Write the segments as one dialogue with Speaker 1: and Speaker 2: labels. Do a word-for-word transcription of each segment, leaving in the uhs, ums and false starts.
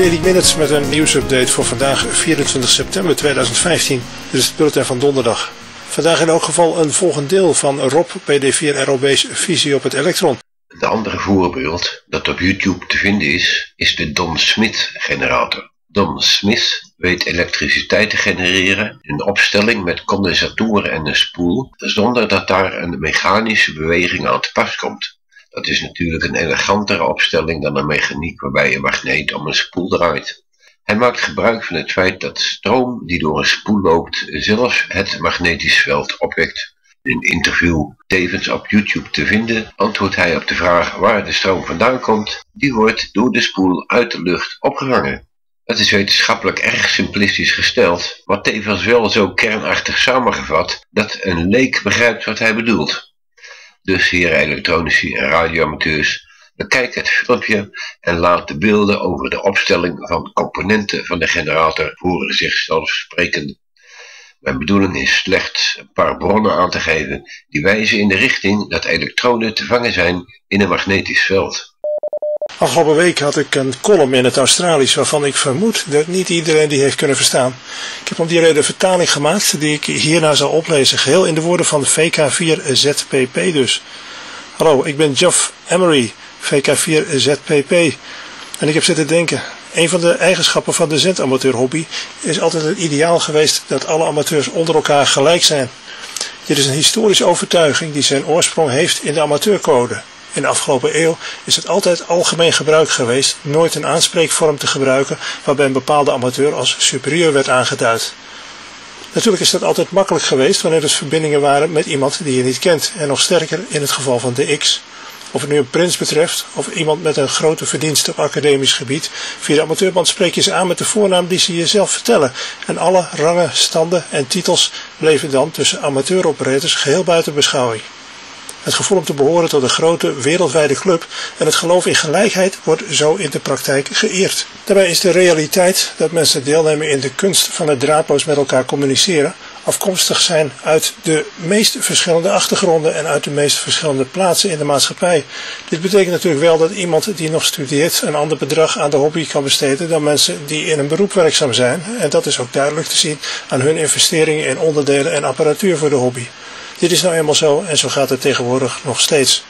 Speaker 1: Daily Minutes met een nieuwsupdate voor vandaag vierentwintig september tweeduizend vijftien. Dit is het bulletin van donderdag. Vandaag in elk geval een volgend deel van Rob P D vier R O B's visie op het elektron.
Speaker 2: Het andere voorbeeld dat op YouTube te vinden is, is de Don Smith generator. Don Smith weet elektriciteit te genereren in een opstelling met condensatoren en een spoel, zonder dat daar een mechanische beweging aan te pas komt. Dat is natuurlijk een elegantere opstelling dan een mechaniek waarbij een magneet om een spoel draait. Hij maakt gebruik van het feit dat stroom die door een spoel loopt zelfs het magnetisch veld opwekt. In een interview tevens op YouTube te vinden antwoordt hij op de vraag waar de stroom vandaan komt. Die wordt door de spoel uit de lucht opgevangen. Het is wetenschappelijk erg simplistisch gesteld, maar tevens wel zo kernachtig samengevat dat een leek begrijpt wat hij bedoelt. Dus heren elektronici en radioamateurs, bekijk het filmpje en laat de beelden over de opstelling van componenten van de generator voor zichzelf spreken. Mijn bedoeling is slechts een paar bronnen aan te geven die wijzen in de richting dat elektronen te vangen zijn in een magnetisch veld.
Speaker 1: Afgelopen week had ik een column in het Australisch waarvan ik vermoed dat niet iedereen die heeft kunnen verstaan. Ik heb om die reden een vertaling gemaakt die ik hierna zal oplezen, geheel in de woorden van V K vier Z P P dus. Hallo, ik ben Geoff Emery, V K vier Z P P, en ik heb zitten denken. Een van de eigenschappen van de zendamateurhobby is altijd het ideaal geweest dat alle amateurs onder elkaar gelijk zijn. Dit is een historische overtuiging die zijn oorsprong heeft in de amateurcode. In de afgelopen eeuw is het altijd algemeen gebruik geweest nooit een aanspreekvorm te gebruiken waarbij een bepaalde amateur als superieur werd aangeduid. Natuurlijk is dat altijd makkelijk geweest wanneer het verbindingen waren met iemand die je niet kent en nog sterker in het geval van de X. Of het nu een prins betreft of iemand met een grote verdienste op academisch gebied, via de amateurband spreek je ze aan met de voornaam die ze jezelf vertellen en alle rangen, standen en titels bleven dan tussen amateuroperators geheel buiten beschouwing. Het gevoel om te behoren tot een grote wereldwijde club en het geloof in gelijkheid wordt zo in de praktijk geëerd. Daarbij is de realiteit dat mensen deelnemen in de kunst van het draadloos met elkaar communiceren afkomstig zijn uit de meest verschillende achtergronden en uit de meest verschillende plaatsen in de maatschappij. Dit betekent natuurlijk wel dat iemand die nog studeert een ander bedrag aan de hobby kan besteden dan mensen die in een beroep werkzaam zijn, en dat is ook duidelijk te zien aan hun investeringen in onderdelen en apparatuur voor de hobby. Dit is nou eenmaal zo en zo gaat het tegenwoordig nog steeds.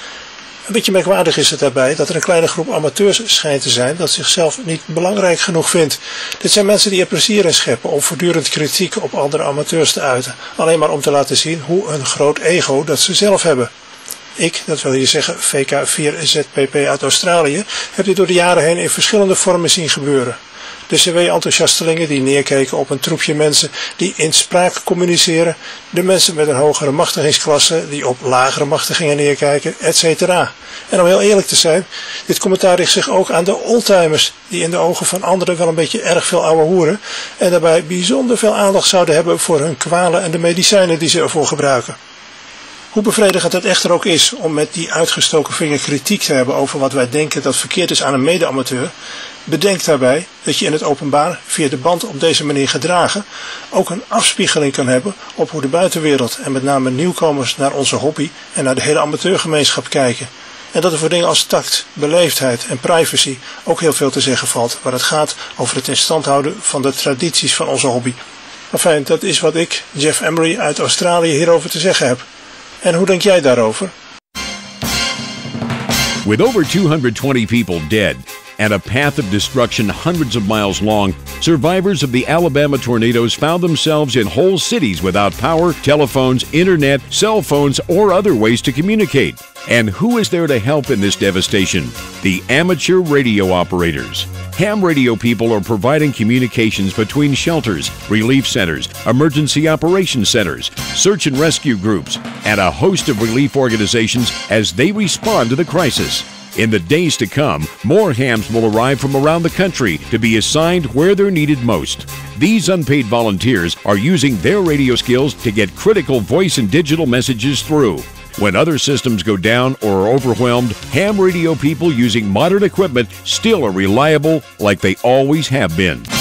Speaker 1: Een beetje merkwaardig is het daarbij dat er een kleine groep amateurs schijnt te zijn dat zichzelf niet belangrijk genoeg vindt. Dit zijn mensen die er plezier in scheppen om voortdurend kritiek op andere amateurs te uiten. Alleen maar om te laten zien hoe een groot ego dat ze zelf hebben. Ik, dat wil hier zeggen V K vier Z P P uit Australië, heb dit door de jaren heen in verschillende vormen zien gebeuren. De C W-enthousiastelingen die neerkeken op een troepje mensen die in spraak communiceren, de mensen met een hogere machtigingsklasse die op lagere machtigingen neerkijken, et cetera. En om heel eerlijk te zijn, dit commentaar richt zich ook aan de oldtimers die in de ogen van anderen wel een beetje erg veel ouwe hoeren en daarbij bijzonder veel aandacht zouden hebben voor hun kwalen en de medicijnen die ze ervoor gebruiken. Hoe bevredigend het echter ook is om met die uitgestoken vinger kritiek te hebben over wat wij denken dat verkeerd is aan een mede-amateur, bedenk daarbij dat je in het openbaar via de band op deze manier gedragen ook een afspiegeling kan hebben op hoe de buitenwereld en met name nieuwkomers naar onze hobby en naar de hele amateurgemeenschap kijken. En dat er voor dingen als tact, beleefdheid en privacy ook heel veel te zeggen valt waar het gaat over het in stand houden van de tradities van onze hobby. Enfin, dat is wat ik, Geoff Emery uit Australië, hierover te zeggen heb. En hoe denk jij daarover?
Speaker 3: With over two hundred twenty people dead and a path of destruction hundreds of miles long, survivors of the Alabama tornadoes found themselves in whole cities without power, telephones, internet, cell phones, or other ways to communicate. And who is there to help in this devastation? The amateur radio operators. Ham radio people are providing communications between shelters, relief centers, emergency operations centers, search and rescue groups, and a host of relief organizations as they respond to the crisis. In the days to come, more hams will arrive from around the country to be assigned where they're needed most. These unpaid volunteers are using their radio skills to get critical voice and digital messages through. When other systems go down or are overwhelmed, ham radio people using modern equipment still are reliable like they always have been.